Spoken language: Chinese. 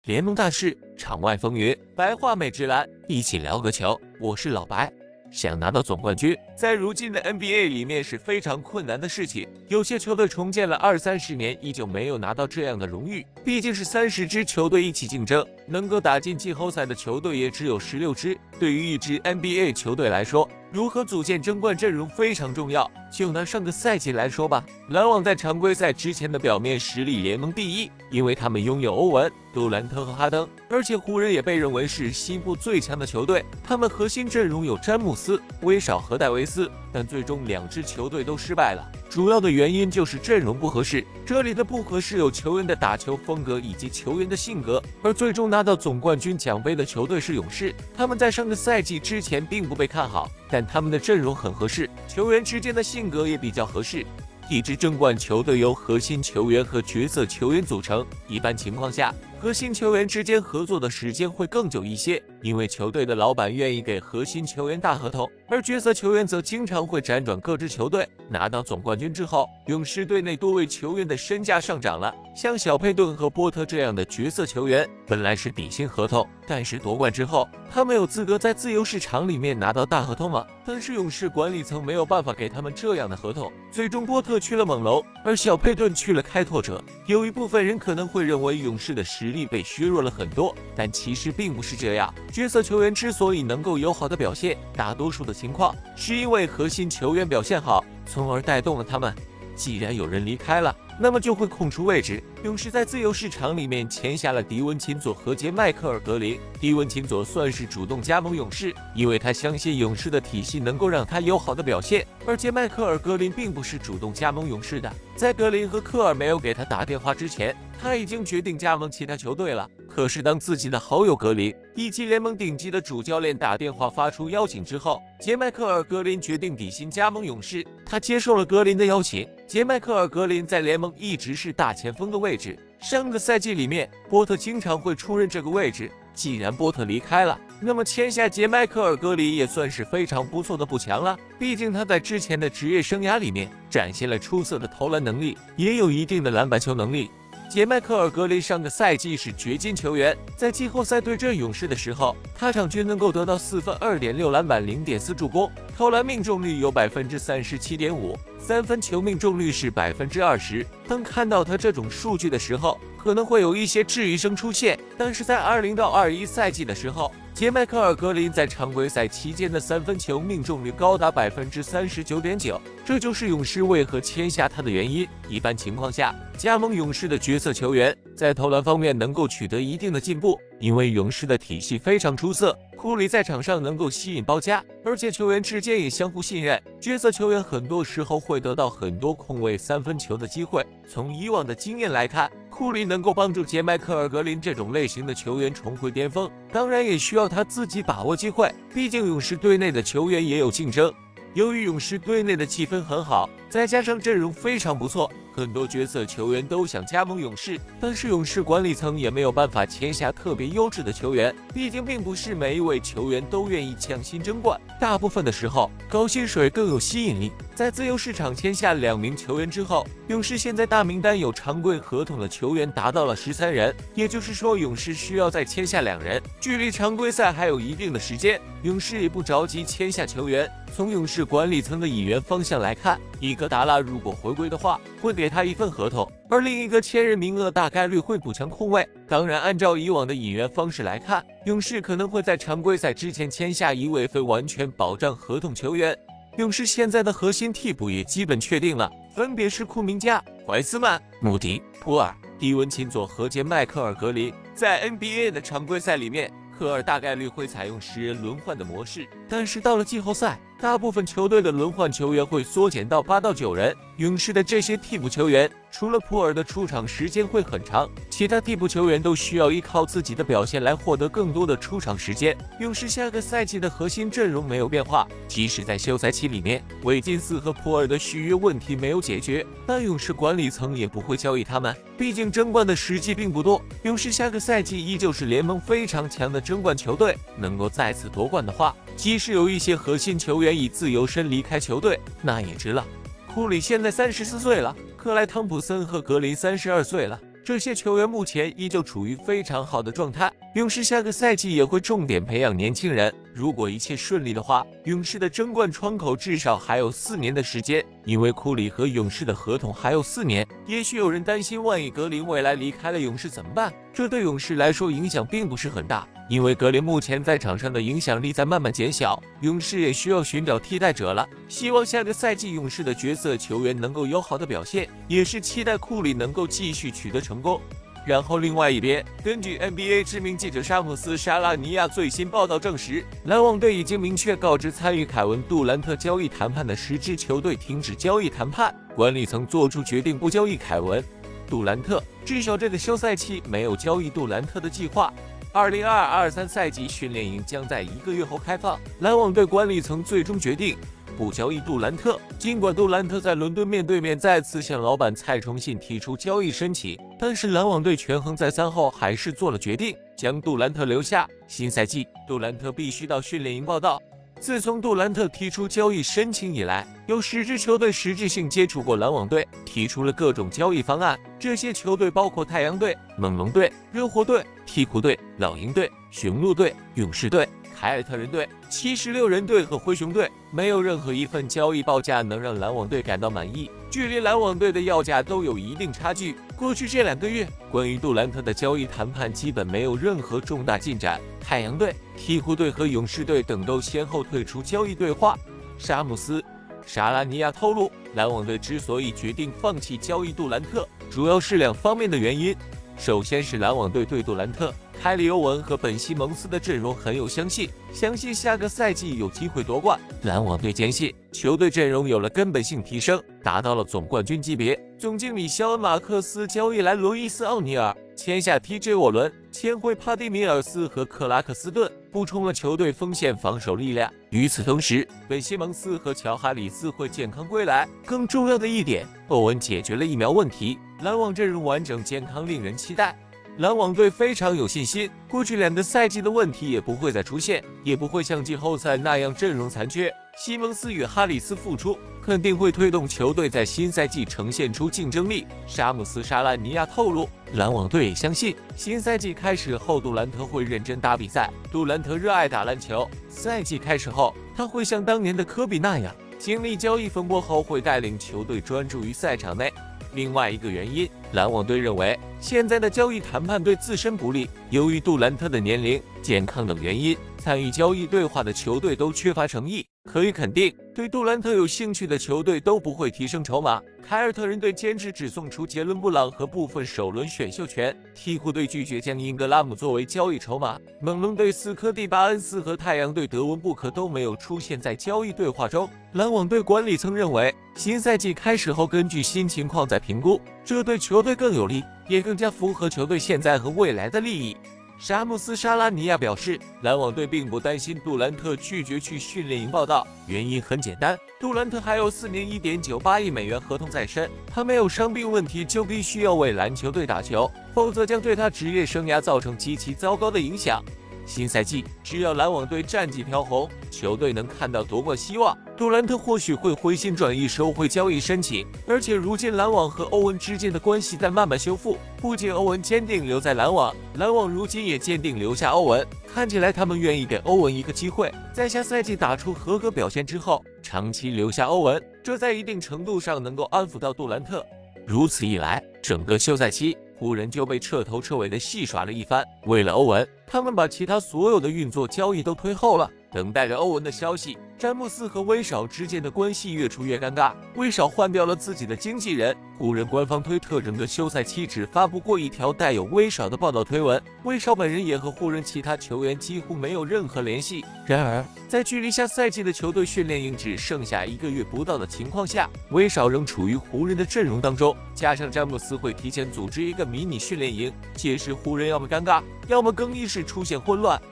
联盟大事，场外风云，白话美职篮，一起聊个球。我是老白。想拿到总冠军，在如今的 NBA 里面是非常困难的事情。有些球队重建了20-30年，依旧没有拿到这样的荣誉。毕竟是30支球队一起竞争，能够打进季后赛的球队也只有16支。对于一支 NBA 球队来说，如何组建争冠阵容非常重要。就拿上个赛季来说吧，篮网在常规赛之前的表面实力联盟第一，因为他们拥有欧文、杜兰特和哈登，而且湖人也被认为是西部最强的球队。他们核心阵容有詹姆斯、威少和戴维斯，但最终两支球队都失败了。主要的原因就是阵容不合适，这里的不合适有球员的打球风格以及球员的性格。而最终拿到总冠军奖杯的球队是勇士，他们在上个赛季之前并不被看好，但他们的阵容很合适，球员之间的性格也比较合适。一支争冠球队由核心球员和角色球员组成，一般情况下，核心球员之间合作的时间会更久一些，因为球队的老板愿意给核心球员大合同，而角色球员则经常会辗转各支球队。拿到总冠军之后，勇士队内多位球员的身价上涨了，像小佩顿和波特这样的角色球员本来是底薪合同，但是夺冠之后，他们有资格在自由市场里面拿到大合同吗？但是勇士管理层没有办法给他们这样的合同，最终波特去了猛龙，而小佩顿去了开拓者。有一部分人可能会认为勇士的实力被削弱了很多，但其实并不是这样。角色球员之所以能够有好的表现，大多数的情况是因为核心球员表现好，从而带动了他们。既然有人离开了，那么就会空出位置。勇士在自由市场里面签下了迪文琴佐和杰迈克尔格林。迪文琴佐算是主动加盟勇士，因为他相信勇士的体系能够让他有好的表现。而杰迈克尔格林并不是主动加盟勇士的，在格林和科尔没有给他打电话之前，他已经决定加盟其他球队了。可是当自己的好友格林以及联盟顶级的主教练打电话发出邀请之后，杰迈克尔格林决定底薪加盟勇士。他接受了格林的邀请。杰迈克尔格林在联盟一直是大前锋的位置，上个赛季里面波特经常会出任这个位置。既然波特离开了，那么签下杰迈克尔格林也算是非常不错的补强了。毕竟他在之前的职业生涯里面展现了出色的投篮能力，也有一定的篮板球能力。杰迈克尔格林上个赛季是掘金球员，在季后赛对阵勇士的时候，他场均能够得到4分、2.6篮板、0.4助攻，投篮命中率有37.5%，三分球命中率是20%。当看到他这种数据的时候，可能会有一些质疑声出现，但是在20-21赛季的时候，杰迈克尔格林在常规赛期间的三分球命中率高达39.9%，这就是勇士为何签下他的原因。一般情况下，加盟勇士的角色球员在投篮方面能够取得一定的进步，因为勇士的体系非常出色，库里在场上能够吸引包夹，而且球员之间也相互信任，角色球员很多时候会得到很多空位三分球的机会。从以往的经验来看，库里能够帮助杰迈克尔格林这种类型的球员重回巅峰，当然也需要他自己把握机会，毕竟勇士队内的球员也有竞争。由于勇士队内的气氛很好，再加上阵容非常不错，很多角色球员都想加盟勇士，但是勇士管理层也没有办法签下特别优质的球员，毕竟并不是每一位球员都愿意抢新争冠，大部分的时候高薪水更有吸引力。在自由市场签下2名球员之后，勇士现在大名单有常规合同的球员达到了13人，也就是说勇士需要再签下2人，距离常规赛还有一定的时间，勇士也不着急签下球员。从勇士管理层的引援方向来看，伊戈达拉如果回归的话，会给他1份合同，而另一个签人名额大概率会补强空位。当然，按照以往的引援方式来看，勇士可能会在常规赛之前签下1位非完全保障合同球员。勇士现在的核心替补也基本确定了，分别是库明加、怀斯曼、穆迪、普尔、迪文琴佐和杰迈克尔格林。在 NBA 的常规赛里面，科尔大概率会采用10人轮换的模式，但是到了季后赛，大部分球队的轮换球员会缩减到8到9人。勇士的这些替补球员，除了普尔的出场时间会很长，其他替补球员都需要依靠自己的表现来获得更多的出场时间。勇士下个赛季的核心阵容没有变化，即使在休赛期里面，韦金斯和普尔的续约问题没有解决，但勇士管理层也不会交易他们，毕竟争冠的时机并不多。勇士下个赛季依旧是联盟非常强的争冠球队，能够再次夺冠的话，即使有一些核心球员以自由身离开球队，那也值了。库里现在34岁了，克莱汤普森和格林32岁了， 这些球员目前依旧处于非常好的状态。勇士下个赛季也会重点培养年轻人，如果一切顺利的话，勇士的争冠窗口至少还有4年的时间，因为库里和勇士的合同还有4年。也许有人担心，万一格林未来离开了勇士怎么办？这对勇士来说影响并不是很大，因为格林目前在场上的影响力在慢慢减小，勇士也需要寻找替代者了。希望下个赛季勇士的角色球员能够有好的表现，也是期待库里能够继续取得成功。然后另外一边，根据 NBA 知名记者沙姆斯·沙拉尼亚最新报道证实，篮网队已经明确告知参与凯文·杜兰特交易谈判的10支球队停止交易谈判，管理层做出决定不交易凯文·杜兰特，至少这个休赛期没有交易杜兰特的计划。2022-23赛季训练营将在1个月后开放，篮网队管理层最终决定不交易杜兰特。尽管杜兰特在伦敦面对面再次向老板蔡崇信提出交易申请，但是篮网队权衡再三后还是做了决定，将杜兰特留下。新赛季，杜兰特必须到训练营报到。自从杜兰特提出交易申请以来，有10支球队实质性接触过篮网队，提出了各种交易方案。这些球队包括太阳队、猛龙队、热火队、鹈鹕队、老鹰队、雄鹿队、勇士队、凯尔特人队、76人队和灰熊队，没有任何一份交易报价能让篮网队感到满意，距离篮网队的要价都有一定差距。过去这2个月，关于杜兰特的交易谈判基本没有任何重大进展，太阳队、鹈鹕队和勇士队等都先后退出交易对话。沙姆斯·沙拉尼亚透露，篮网队之所以决定放弃交易杜兰特，主要是2方面的原因。首先是篮网队对杜兰特、凯里·欧文和本·西蒙斯的阵容很有相信下个赛季有机会夺冠。篮网队坚信球队阵容有了根本性提升，达到了总冠军级别。总经理肖恩·马克斯交易来罗伊斯·奥尼尔，签下 TJ 沃伦，签回帕蒂·米尔斯和克拉克斯顿，补充了球队锋线防守力量。与此同时，本·西蒙斯和乔·哈里斯会健康归来。更重要的一点，欧文解决了疫苗问题，篮网阵容完整健康，令人期待。篮网队非常有信心，过去2个赛季的问题也不会再出现，也不会像季后赛那样阵容残缺。西蒙斯与哈里斯复出，肯定会推动球队在新赛季呈现出竞争力。沙姆斯·沙拉尼亚透露，篮网队也相信新赛季开始后杜兰特会认真打比赛。杜兰特热爱打篮球，赛季开始后他会像当年的科比那样，经历交易风波后会带领球队专注于赛场内。另外一个原因，篮网队认为现在的交易谈判对自身不利，由于杜兰特的年龄、健康等原因，参与交易对话的球队都缺乏诚意。可以肯定，对杜兰特有兴趣的球队都不会提升筹码。凯尔特人队坚持只送出杰伦·布朗和部分首轮选秀权，鹈鹕队拒绝将英格拉姆作为交易筹码，猛龙队斯科蒂·巴恩斯和太阳队德文·布克都没有出现在交易对话中。篮网队管理层认为，新赛季开始后根据新情况再评估，这对球队更有利，也更加符合球队现在和未来的利益。沙姆斯·沙拉尼亚表示，篮网队并不担心杜兰特拒绝去训练营报道，原因很简单，杜兰特还有4年1.98亿美元合同在身，他没有伤病问题就必须要为篮球队打球，否则将对他职业生涯造成极其糟糕的影响。新赛季，只要篮网队战绩飘红，球队能看到夺冠希望，杜兰特或许会回心转意收回交易申请。而且如今篮网和欧文之间的关系在慢慢修复，不仅欧文坚定留在篮网，篮网如今也坚定留下欧文。看起来他们愿意给欧文一个机会，在下赛季打出合格表现之后，长期留下欧文，这在一定程度上能够安抚到杜兰特。如此一来，整个休赛期，湖人就被彻头彻尾的戏耍了一番。为了欧文，他们把其他所有的运作交易都推后了，等待着欧文的消息。詹姆斯和威少之间的关系越处越尴尬，威少换掉了自己的经纪人。湖人官方推特整个休赛期只发布过1条带有威少的报道推文，威少本人也和湖人其他球员几乎没有任何联系。然而，在距离下赛季的球队训练营只剩下1个月不到的情况下，威少仍处于湖人的阵容当中，加上詹姆斯会提前组织一个迷你训练营，届时湖人要么尴尬，要么更衣室出现混乱。